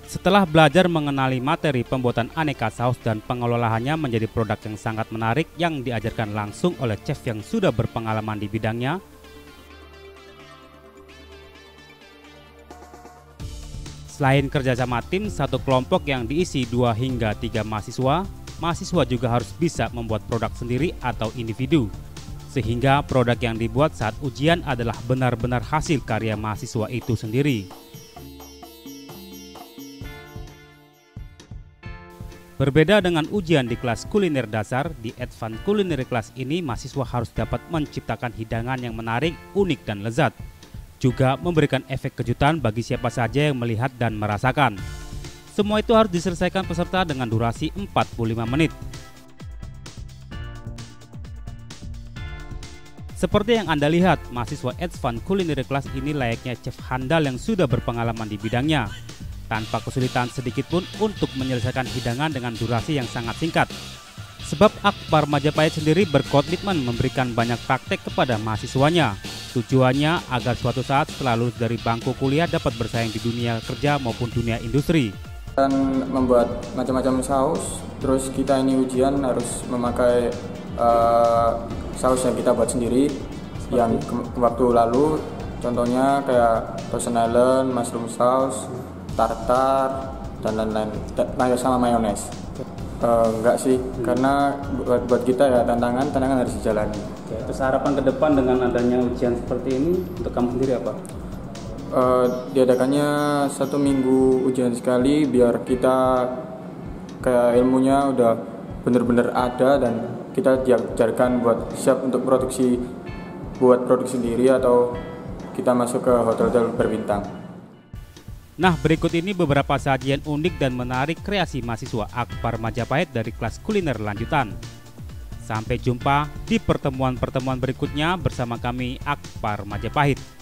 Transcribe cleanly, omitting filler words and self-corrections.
Setelah belajar mengenali materi pembuatan aneka saus dan pengelolaannya menjadi produk yang sangat menarik yang diajarkan langsung oleh chef yang sudah berpengalaman di bidangnya, selain kerjasama tim satu kelompok yang diisi 2 hingga 3 mahasiswa juga harus bisa membuat produk sendiri atau individu, sehingga produk yang dibuat saat ujian adalah benar-benar hasil karya mahasiswa itu sendiri. Berbeda dengan ujian di kelas kuliner dasar, di Advanced Culinary Class ini mahasiswa harus dapat menciptakan hidangan yang menarik, unik, dan lezat. Juga memberikan efek kejutan bagi siapa saja yang melihat dan merasakan. Semua itu harus diselesaikan peserta dengan durasi 45 menit. Seperti yang Anda lihat, mahasiswa Advanced Culinary Class ini layaknya chef handal yang sudah berpengalaman di bidangnya, tanpa kesulitan sedikit pun untuk menyelesaikan hidangan dengan durasi yang sangat singkat. Sebab Akbar Majapahit sendiri berkomitmen memberikan banyak praktek kepada mahasiswanya. Tujuannya agar suatu saat setelah lulus dari bangku kuliah dapat bersaing di dunia kerja maupun dunia industri. Dan membuat macam-macam saus, terus kita ini ujian harus memakai saus yang kita buat sendiri. Yang waktu lalu contohnya kayak Thousand Island, mushroom sauce, tartar, dan lain-lain, sama mayones. Enggak sih, karena buat kita ya tantangan harus dijalani. Terus harapan ke depan dengan adanya ujian seperti ini untuk kamu sendiri apa? Diadakannya 1 minggu ujian sekali biar kita kayak ilmunya udah bener-bener ada dan kita diajarkan buat siap untuk buat produksi sendiri atau kita masuk ke hotel-hotel berbintang. Nah, berikut ini beberapa sajian unik dan menarik kreasi mahasiswa Akbar Majapahit dari kelas kuliner lanjutan. Sampai jumpa di pertemuan-pertemuan berikutnya bersama kami Akbar Majapahit.